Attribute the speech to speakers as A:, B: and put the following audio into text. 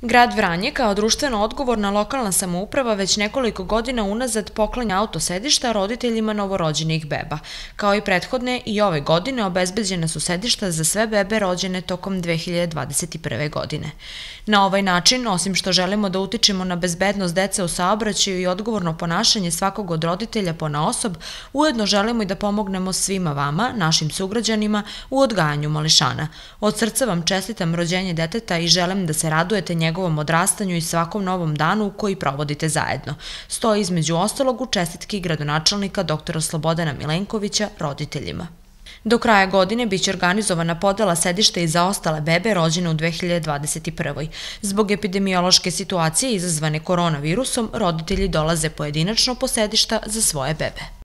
A: Grad Vranje kao društveno odgovorna lokalna samouprava već nekoliko godina unazad poklanja autosedišta roditeljima novorođenih beba. Kao i prethodne i ove godine obezbeđena su sedišta za sve bebe rođene tokom 2021. godine. Na ovaj način, osim što želimo da utičemo na bezbednost dece u saobraćaju i odgovorno ponašanje svakog od roditelja ponaosob, ujedno želimo i da pomognemo svima vama, našim sugrađanima, u odgajanju mališana. Od srca vam čestitam rođenje deteta i želim da se radujete njegovom odrastanju i svakom novom danu koji provodite zajedno. Stoji između ostalog u čestitki gradonačelnika dr. Slobodana Milenkovića roditeljima. Do kraja godine biće organizovana podela sedišta i za ostale bebe rođene u 2021. Zbog epidemiološke situacije izazvane koronavirusom, roditelji dolaze pojedinačno po sedišta za svoje bebe.